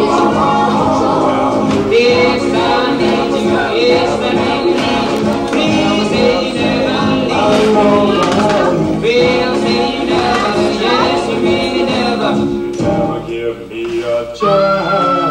Yes, I need you. Yes, I really need you. Please say you never leave me. Well, say you never. Yes, you really never. You never give me a chance.